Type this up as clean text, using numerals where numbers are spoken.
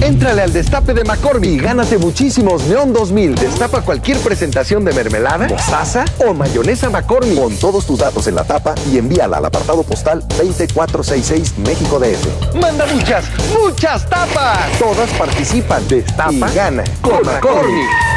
Éntrale al destape de McCormick y gánate muchísimos Neon 2000. Destapa cualquier presentación de mermelada, mostaza o mayonesa McCormick. Pon todos tus datos en la tapa y envíala al apartado postal 20466 México DF. Manda muchas tapas. Todas participan. Destapa y gana con McCormick.